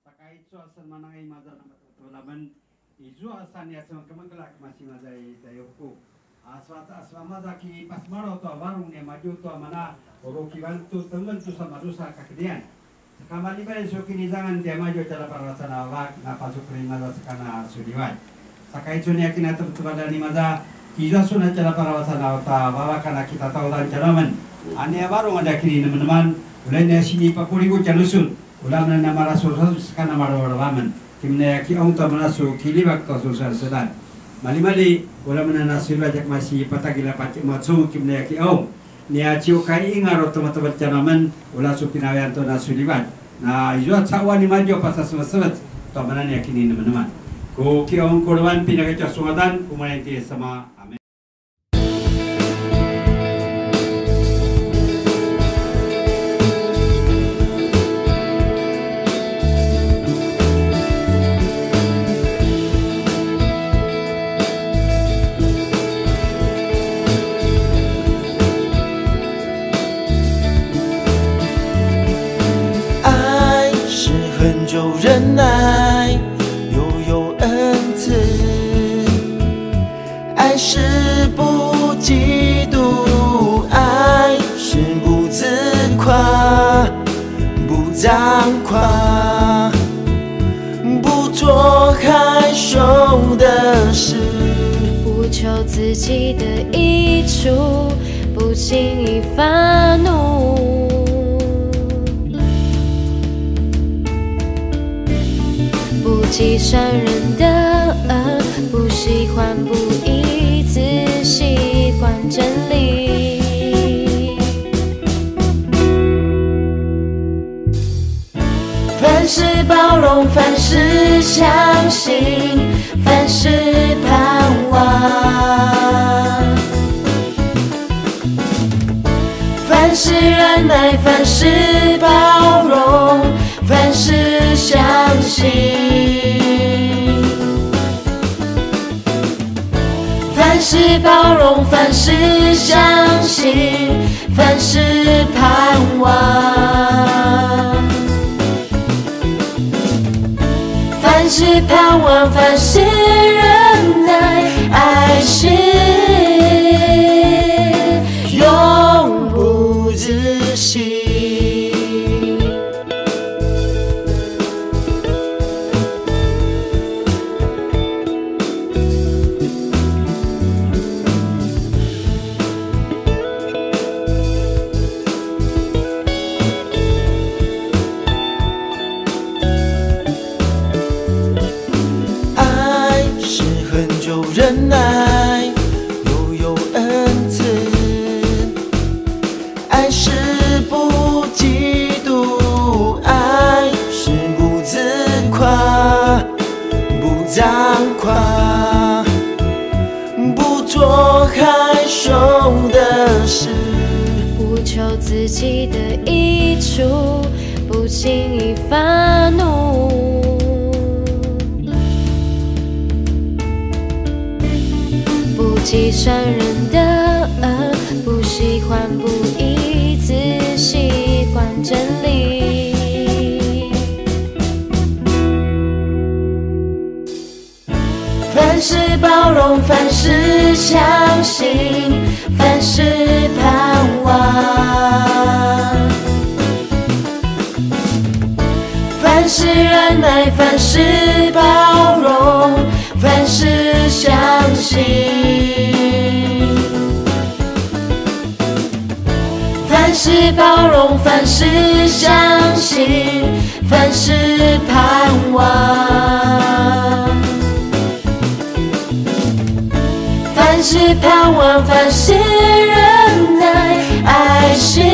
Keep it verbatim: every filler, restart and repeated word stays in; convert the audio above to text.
Sakay sa manangay mazar na matutulaban izu asan ya sama kemengelak masih mazai dayoku aswata aswama zaki pasmaro to warung ne maju to mana oroki bantu tengen tu sama rusa kakedian sekamali bale sokini jangan dia maju cara parasana wak na pasukri maza sekana sudiwan sakai sunia kina tertubadani maza Kita sudah cara parasana ta bawa kana kita tahu dan jalaman ane warung ada kini teman-teman ulainya sini pakuriku jalusun ulam na nama rasul sekana marwaraman kimna ki ang tamanasu kilibak to susar sedan mali-mali ulam na nasul ajak masih patagila pacik matsu kimna ki ang nia ciu kai ingaro teman-teman jalaman ulah supinawian to nasuliban na izuat sawani maju pasas semet to manan yakini teman-teman ko ki ang korban pinaka sungatan kumayanti sama amin. 忍耐，又有恩慈，爱是不嫉妒，爱是不自夸，不张狂，不做害羞的事， 不求自己的益处，不轻易发怒。不记善人的恶，不喜欢不义，只喜欢真理。凡事包容，凡事相信，凡事盼望。凡事忍耐，凡事包容，凡事相信。凡事包容，凡事相信，凡事盼望。凡事盼望，凡事忍耐，爱是永不止息。忍耐，又有恩慈，爱是不嫉妒，爱是不自夸，不张狂，不做害羞的事，不求自己的益处，不轻易发怒。不记善人的恶，不喜欢不义，只喜欢真理。凡事包容，凡事相信，凡事盼望。凡事忍耐，凡事包容，凡事相信。凡事包容，凡事相信，凡事盼望。凡事盼望，凡事忍耐，爱是